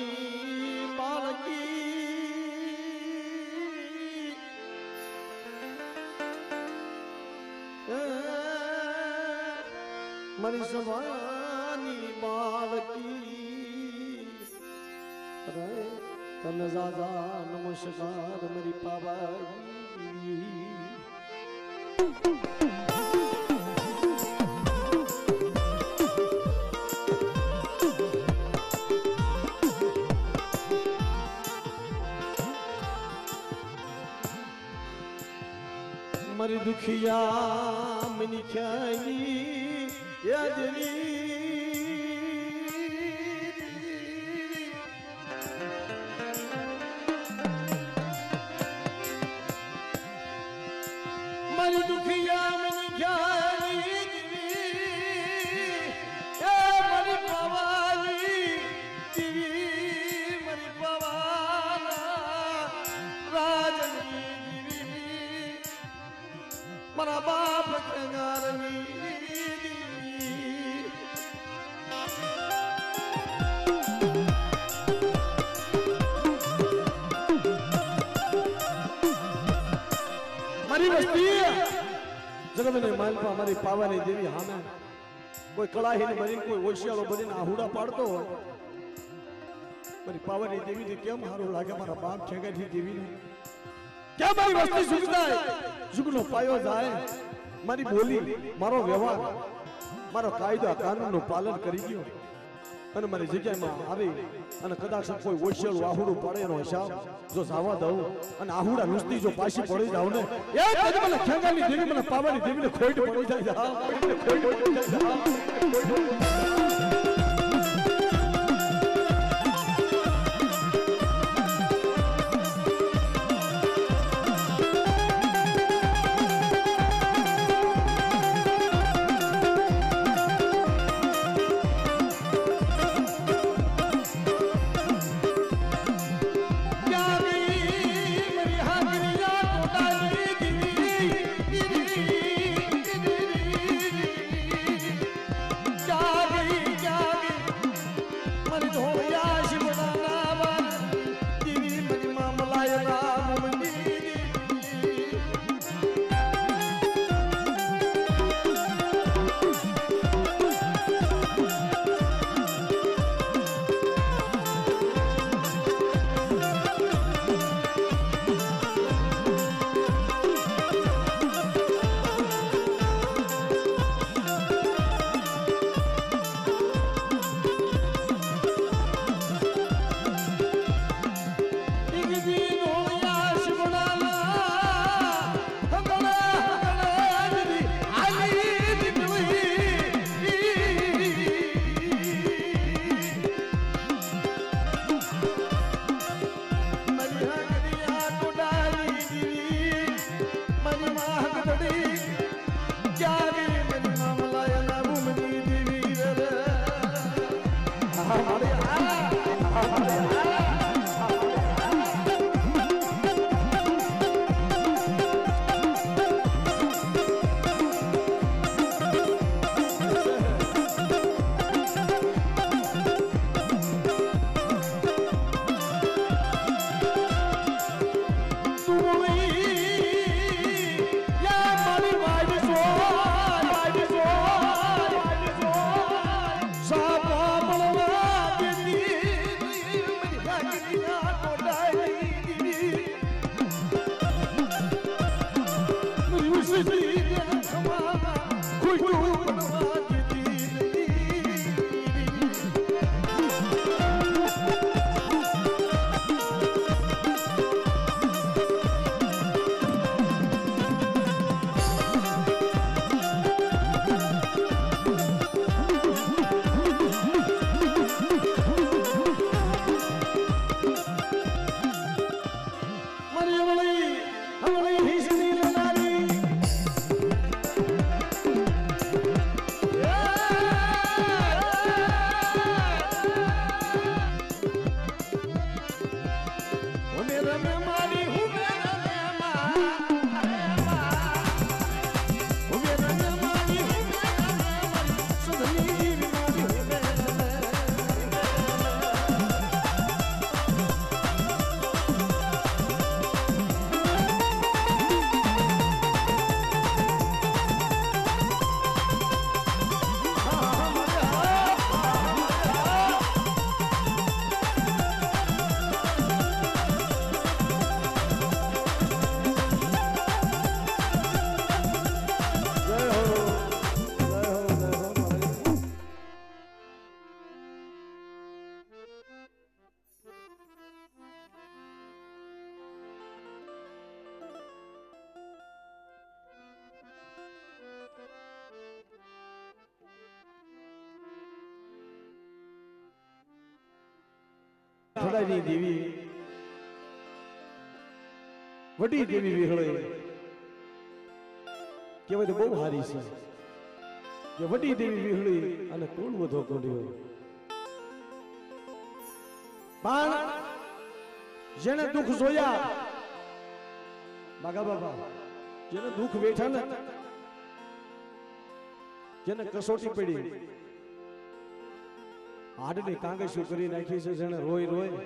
બાળકી મારી સવાની બાળકી તને જાજા નમસ્કાર મારી પાવાઈ મારી દુખિયા મની ખ્યાલી યાદની મારી દુખિયા મની ખ્યાલી મારી પવાલી દીવી મારી પવાલા રાજની મારા બાપ કંગારની મારી વસ્તી જગતને માલપા મારી પાવાની દેવી હામે કોઈ કળાહીને બની કોઈ ઓશિયાળો બનીને આહુડા પાડતો હોય મારી પાવાની દેવીને કેમ સારું લાગે મારા બાપ ઠેકાથી દેવીને કેમ મારી વસ્તી સુખદાય જુગનો પાયો જાય મારી બોલી મારો વ્યવહાર મારો કાયદા કાનૂનનું પાલન કરી ગયો અને મારી જગ્યામાં આવી અને કદાચ કોઈ ઓશિયાળું આહુડું પડે એનો હિસાબ જો જાવા દઉં અને આહુડા નુસ્તી જો પાછી પડી જાવ ને એ કદી મને ખેંગાની દેવી મને પાવાની દેવીને ખોટ પડી જાય થડાની દેવી વડી દેવી વિહળે કહેવાય તો બહુ હારી છે કે વડી દેવી વિહળી અને કુળ વધો કોડ્યો પણ જેને દુઃખ જોયા બાગા બાબા જેને દુઃખ વેઠા ને જેને કસોટી પડી હાડની કાંગેશું કરી નાખી છે જેને રોય રોય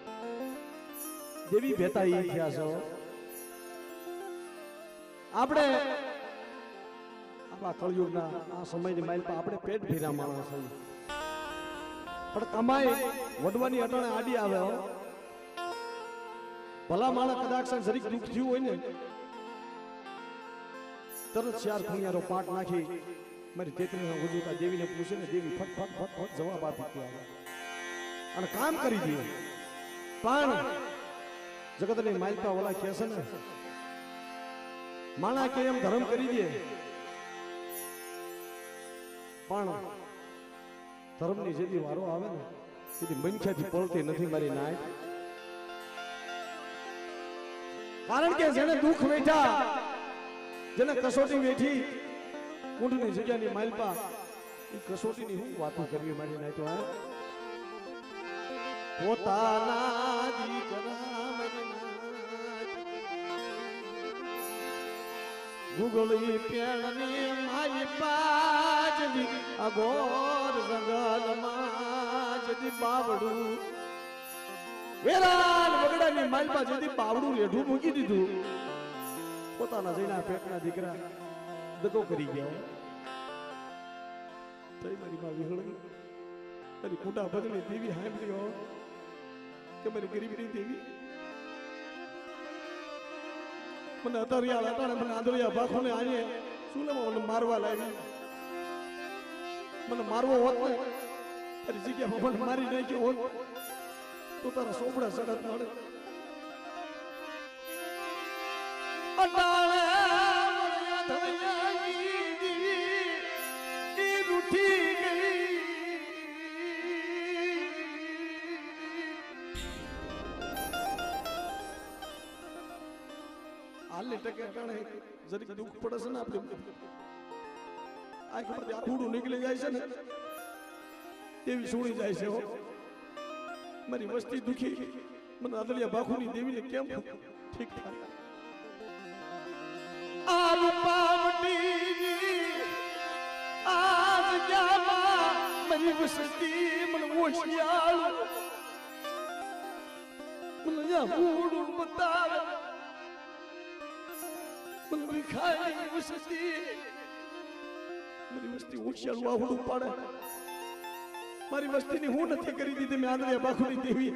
દેવી ભેતા એ થયા છો આપણે આપણા કળયુગના આ સમયની માઇલ પર આપણે પેટ ભીરા માણસ છે પણ કમાઈ વડવાની અટાણે આડી આવે ભલા માણસ કદાચ જરીક દુઃખ થયું હોય ને તરત ચાર ખુણિયારો પાટ નાખી મારી તેતરીના ગુજુતા દેવીને પૂછે ને દેવી ફટ ફટ ફટ ફટ જવાબ આપી અને કામ કરી દે પણ જગતની માલપા વાળા કહે છે ને માણા કે એમ ધર્મ કરી દે પણ ધર્મની જેથી વારો આવે ને તેથી મનખ્યાથી પળતી નથી મારી નાય કારણ કે જેને દુઃખ વેઠા જેને કસોટી વેઠી ઊંટની જગ્યાની માલપા એ કસોટીની હું વાતો કરવી મારી નાય તો પોતાના દીકરા ગુગળી પેણની મારી પાજની અગોર જંગલમાં જદી બાવડું વેરાન વગડાની માલપા જદી બાવડું રેઢું મૂકી દીધું પોતાના જઈના પેટના દીકરા દગો કરી ગયા તઈ મારી માં વિહળી મારી કુટા બદલી દેવી હાંભળ્યો કે મારી ગરીબની દેવી મને અતરિયા લાટાણે મને આંધળિયા ભાખોને આને સુલેમાં મને મારવા લાવી મને મારવો હોત ને તારી જગ્યામાં મને મારી નાખ્યો હોત તો તારા સોપડા સડત મળે રૂઠી ગઈ હાલે ટકે ટાણે જરીક દુઃખ પડે છે ને આપણે આંખમાંથી આખુડું નીકળી જાય છે ને દેવી સુણી જાય છે મારી વસ્તી દુખી મને આદલિયા બાખુની દેવીને કેમ ઠીક થાય આલ પાવટી આજ જામા મારી વસ્તી મને ઓશિયાળ મને આખુડું બતાવે મને ખાઈ વસ્તી મારી વસ્તી ઓશિયાળ વાહુડું પાડે મારી વસ્તીની હું નથી કરી દીધી મેં આદલિયા બાખુની દેવી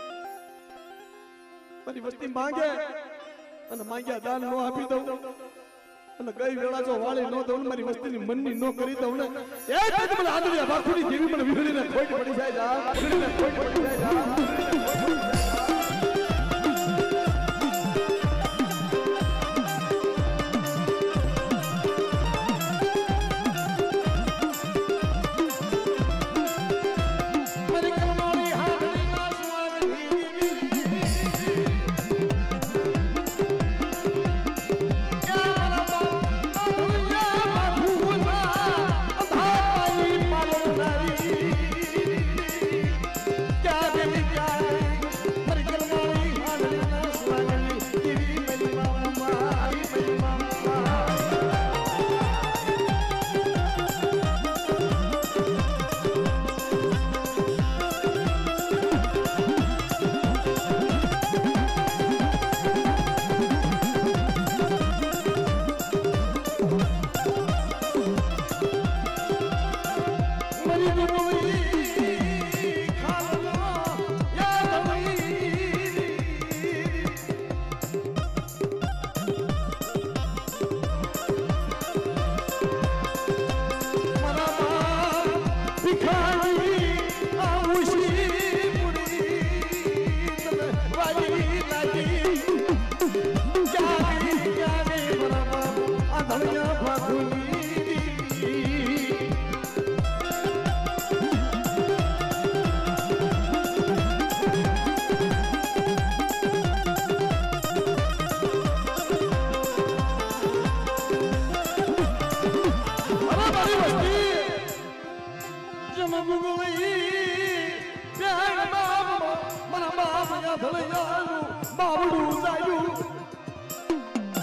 મારી વસ્તી માંગે અને માંગ્યા દાન નો આપી દઉં અને ગઈ વેળા જો વાળી નો દઉં મારી વસ્તીની મનની નો કરી દઉં ને એ જ મને આદલિયા બાખુની દેવી મને વિહળીને ખોટ પડી જાય જા વિહળીને ખોટ પડી જાય જા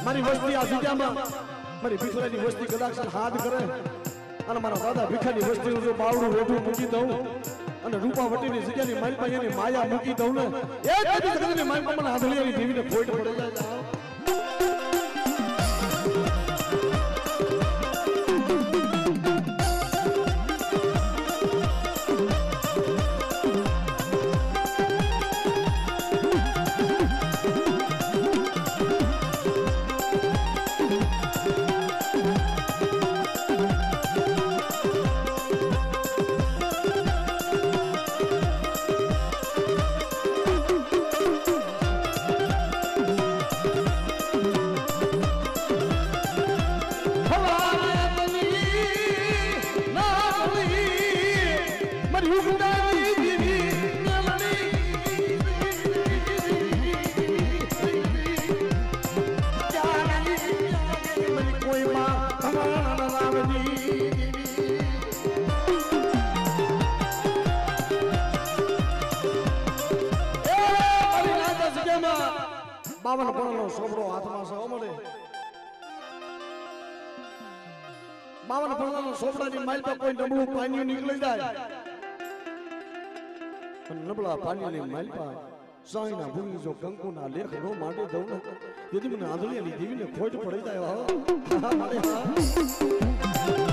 મારી વસ્તી આ જગ્યામાં મારી ભીખરાની વસ્તી કદાચ હાથ કરે અને મારા દાદા ભીખાની વસ્તીનું જો બાવડું રોઢું મૂકી દઉં અને રૂપાવટીની જગ્યાની મારી પાસે એની માયા મૂકી દઉં ને એ કદી જગતની મારી પાસે મને આંધળીયાની દેવીને ખોટ પડે જાય. બાવન પણનો સોબડો હાથમાં છે મળે 52 પણનો સોબડાની માઇલ પર કોઈ નબળું પાણી નીકળી જાય પણ નબળા પાણીની માઇલ પર સાઈના ભૂમિ જો કંકુના લેખ નો માંડે દઉં ને તેથી મને આંધળીયાની દેવીને ખોટ પડી જાય. હા